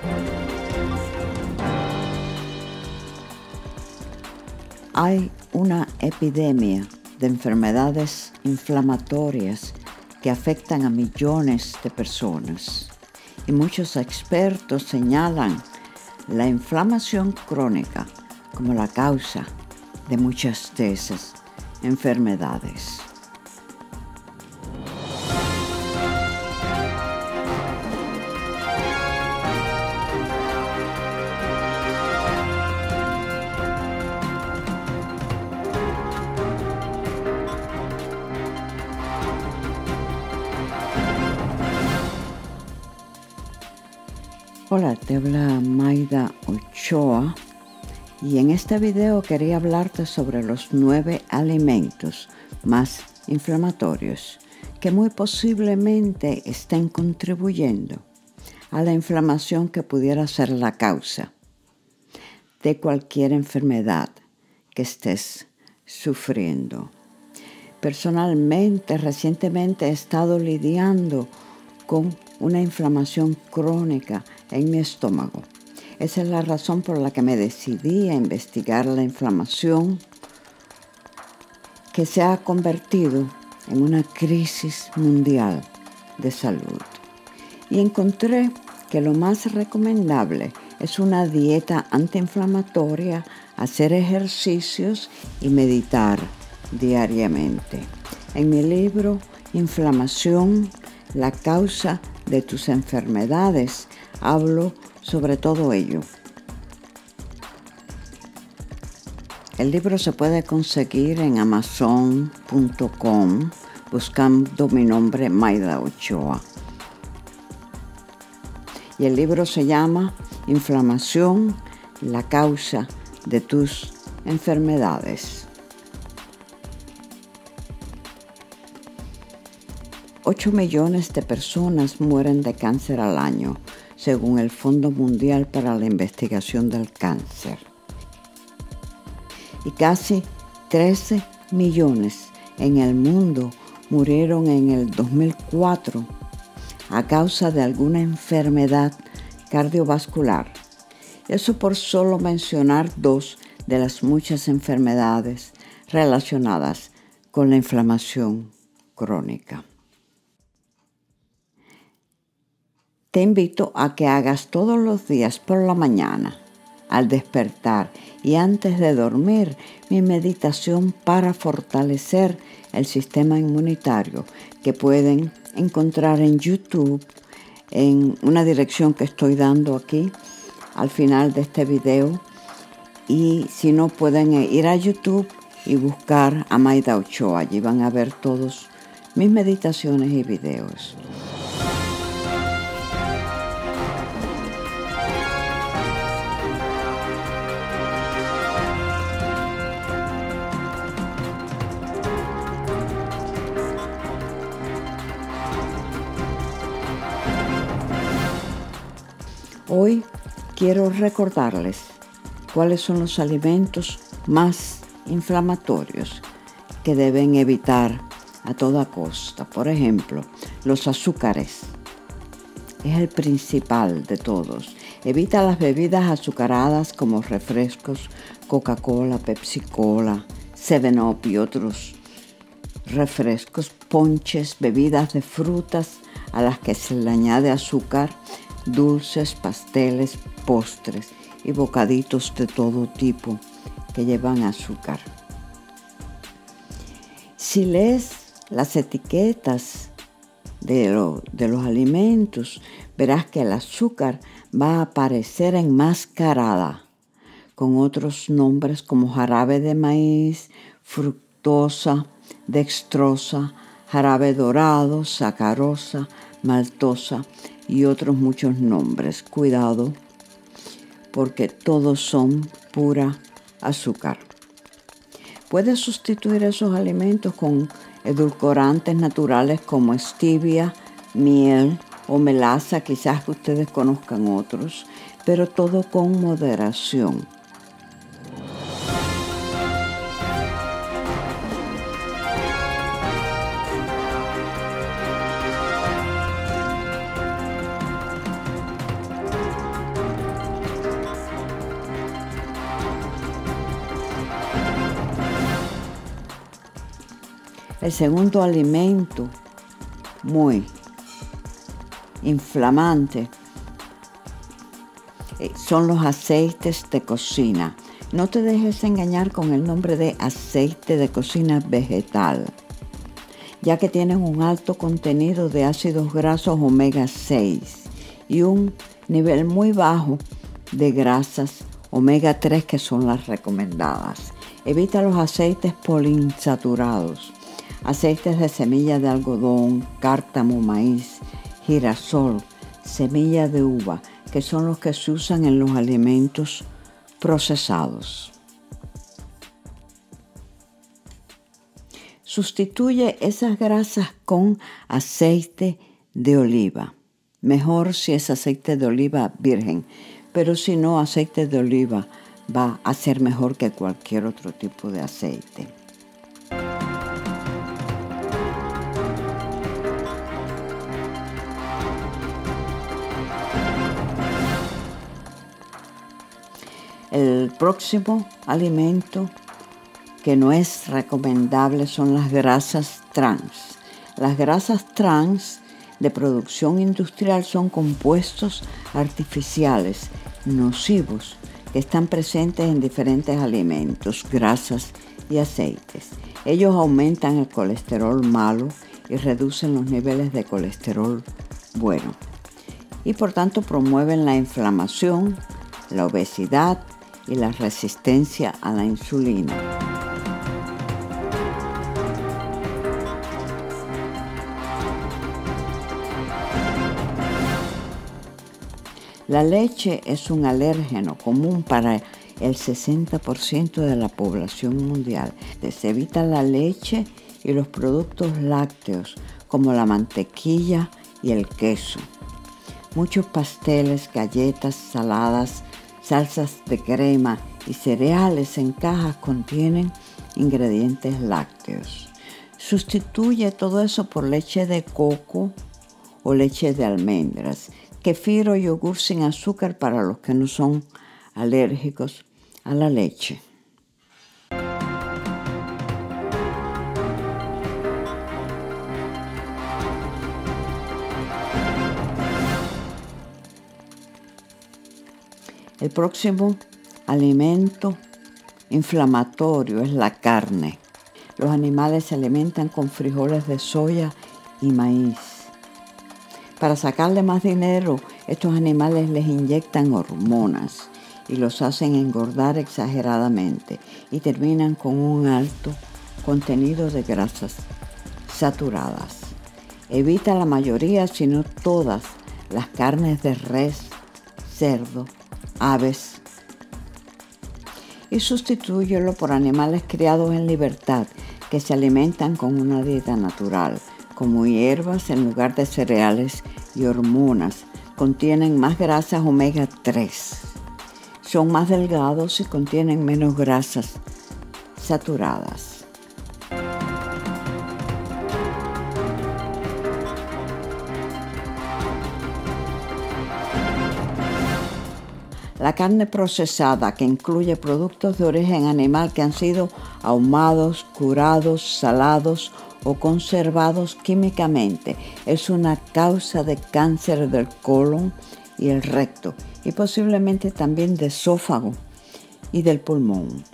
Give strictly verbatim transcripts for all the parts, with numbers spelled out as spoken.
Hay una epidemia de enfermedades inflamatorias que afectan a millones de personas y muchos expertos señalan la inflamación crónica como la causa de muchas de esas enfermedades. Hola, te habla Mayda Ochoa y en este video quería hablarte sobre los nueve alimentos más inflamatorios que muy posiblemente estén contribuyendo a la inflamación que pudiera ser la causa de cualquier enfermedad que estés sufriendo. Personalmente, recientemente he estado lidiando con una inflamación crónica en mi estómago. Esa es la razón por la que me decidí a investigar la inflamación que se ha convertido en una crisis mundial de salud. Y encontré que lo más recomendable es una dieta antiinflamatoria, hacer ejercicios y meditar diariamente. En mi libro Inflamación, la causa de tus enfermedades, hablo sobre todo ello. El libro se puede conseguir en amazon punto com buscando mi nombre, Mayda Ochoa. Y el libro se llama Inflamación, la causa de tus enfermedades. ocho millones de personas mueren de cáncer al año, según el Fondo Mundial para la Investigación del Cáncer. Y casi trece millones en el mundo murieron en el dos mil cuatro a causa de alguna enfermedad cardiovascular. Eso por solo mencionar dos de las muchas enfermedades relacionadas con la inflamación crónica. Te invito a que hagas todos los días por la mañana, al despertar y antes de dormir, mi meditación para fortalecer el sistema inmunitario, que pueden encontrar en YouTube, en una dirección que estoy dando aquí al final de este video. Y si no, pueden ir a YouTube y buscar a Mayda Ochoa. Allí van a ver todos mis meditaciones y videos. Hoy quiero recordarles cuáles son los alimentos más inflamatorios que deben evitar a toda costa. Por ejemplo, los azúcares. Es el principal de todos. Evita las bebidas azucaradas como refrescos, Coca-Cola, Pepsi-Cola, seven up y otros refrescos, ponches, bebidas de frutas a las que se le añade azúcar, dulces, pasteles, postres y bocaditos de todo tipo que llevan azúcar. Si lees las etiquetas de, lo, de los alimentos, verás que el azúcar va a aparecer enmascarada con otros nombres como jarabe de maíz, fructosa, dextrosa, jarabe dorado, sacarosa, maltosa y otros muchos nombres. Cuidado, porque todos son pura azúcar. Puedes sustituir esos alimentos con edulcorantes naturales como stevia, miel o melaza, quizás que ustedes conozcan otros, pero todo con moderación. El segundo alimento muy inflamante son los aceites de cocina. No te dejes engañar con el nombre de aceite de cocina vegetal, ya que tienen un alto contenido de ácidos grasos omega seis y un nivel muy bajo de grasas omega tres, que son las recomendadas. Evita los aceites poliinsaturados, aceites de semilla de algodón, cártamo, maíz, girasol, semilla de uva, que son los que se usan en los alimentos procesados. Sustituye esas grasas con aceite de oliva. Mejor si es aceite de oliva virgen, pero si no, aceite de oliva va a ser mejor que cualquier otro tipo de aceite. El próximo alimento que no es recomendable son las grasas trans. Las grasas trans de producción industrial son compuestos artificiales nocivos que están presentes en diferentes alimentos, grasas y aceites. Ellos aumentan el colesterol malo y reducen los niveles de colesterol bueno, y por tanto promueven la inflamación, la obesidad y la resistencia a la insulina. La leche es un alérgeno común para el sesenta por ciento de la población mundial. Se evita la leche y los productos lácteos como la mantequilla y el queso. Muchos pasteles, galletas, saladas, salsas de crema y cereales en cajas contienen ingredientes lácteos. Sustituye todo eso por leche de coco o leche de almendras, kefir o yogur sin azúcar para los que no son alérgicos a la leche. El próximo alimento inflamatorio es la carne. Los animales se alimentan con frijoles de soya y maíz. Para sacarle más dinero, estos animales les inyectan hormonas y los hacen engordar exageradamente y terminan con un alto contenido de grasas saturadas. Evita la mayoría, si no todas, las carnes de res, cerdo, aves, y sustitúyelo por animales criados en libertad que se alimentan con una dieta natural, como hierbas en lugar de cereales y hormonas. Contienen más grasas omega tres, son más delgados y contienen menos grasas saturadas. La carne procesada, que incluye productos de origen animal que han sido ahumados, curados, salados o conservados químicamente, es una causa de cáncer del colon y el recto, y posiblemente también de esófago y del pulmón.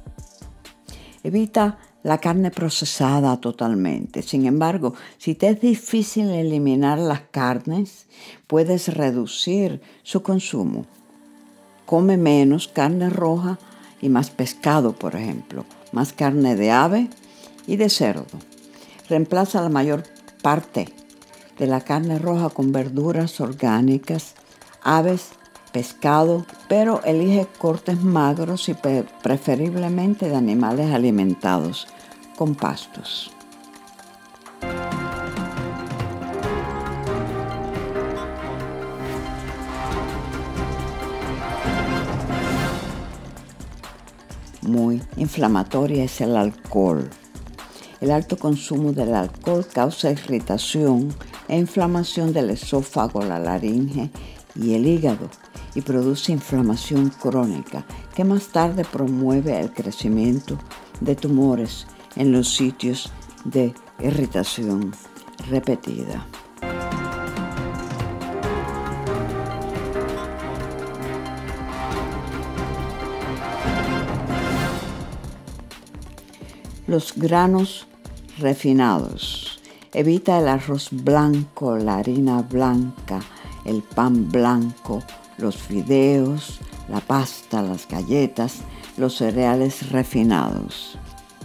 Evita la carne procesada totalmente. Sin embargo, si te es difícil eliminar las carnes, puedes reducir su consumo. Come menos carne roja y más pescado, por ejemplo, más carne de ave y de cerdo. Reemplaza la mayor parte de la carne roja con verduras orgánicas, aves, pescado, pero elige cortes magros y preferiblemente de animales alimentados con pastos. Muy inflamatoria es el alcohol. El alto consumo del alcohol causa irritación e inflamación del esófago, la laringe y el hígado y produce inflamación crónica que más tarde promueve el crecimiento de tumores en los sitios de irritación repetida. Los granos refinados. Evita el arroz blanco, la harina blanca, el pan blanco, los fideos, la pasta, las galletas, los cereales refinados.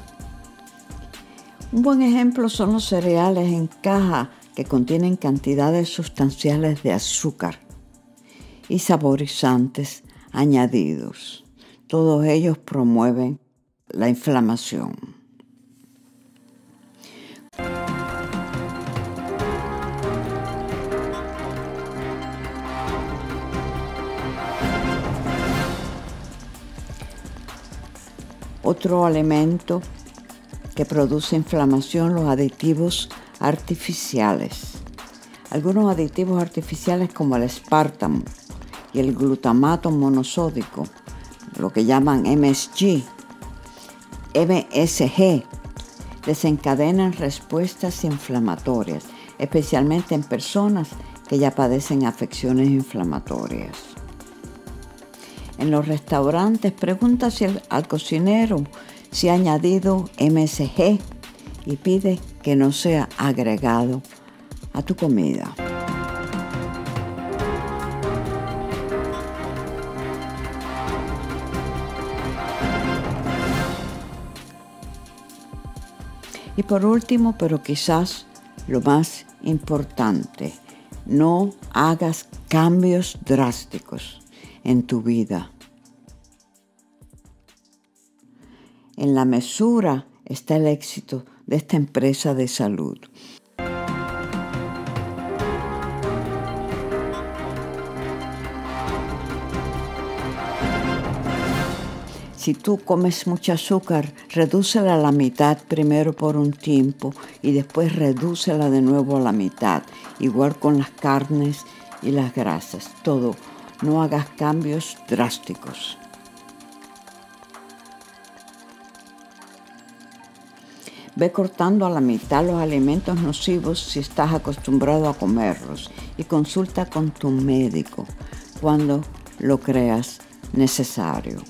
Un buen ejemplo son los cereales en caja que contienen cantidades sustanciales de azúcar y saborizantes añadidos. Todos ellos promueven la inflamación. Otro alimento que produce inflamación, los aditivos artificiales. Algunos aditivos artificiales como el aspartamo y el glutamato monosódico, lo que llaman M S G, M S G, desencadenan respuestas inflamatorias, especialmente en personas que ya padecen afecciones inflamatorias. En los restaurantes, pregunta si el, al cocinero si ha añadido M S G y pide que no sea agregado a tu comida. Y por último, pero quizás lo más importante, no hagas cambios drásticos en tu vida. En la mesura está el éxito de esta empresa de salud. Si tú comes mucho azúcar, redúcela a la mitad primero por un tiempo y después redúcela de nuevo a la mitad. Igual con las carnes y las grasas. Todo. No hagas cambios drásticos. Ve cortando a la mitad los alimentos nocivos si estás acostumbrado a comerlos y consulta con tu médico cuando lo creas necesario.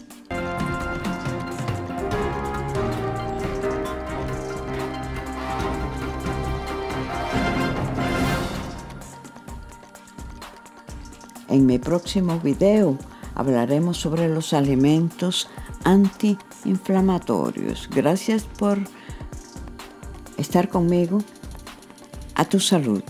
En mi próximo video hablaremos sobre los alimentos antiinflamatorios. Gracias por estar conmigo. A tu salud.